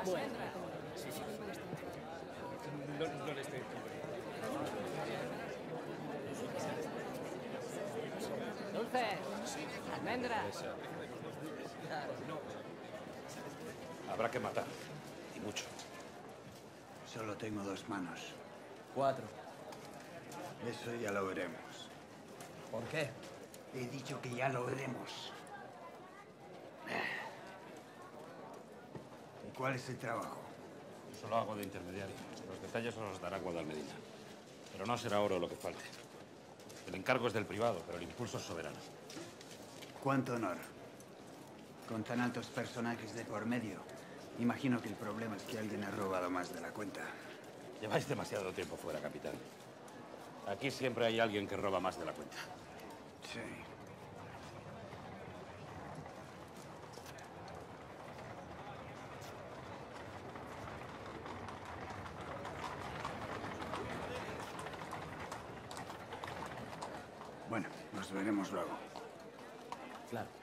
Bueno, sí. No le estoy... Dulces, almendras. Habrá que matar. Y mucho. Solo tengo 2 manos. 4. Eso ya lo veremos. ¿Por qué? He dicho que ya lo veremos. ¿Y cuál es el trabajo? Solo hago de intermediario. Los detalles os los dará Guadalmedina. Pero no será oro lo que falte. El encargo es del privado, pero el impulso es soberano. ¿Cuánto honor? Con tan altos personajes de por medio. Imagino que el problema es que alguien ha robado más de la cuenta. Lleváis demasiado tiempo fuera, capitán. Aquí siempre hay alguien que roba más de la cuenta. Sí. Bueno, nos veremos luego. Claro.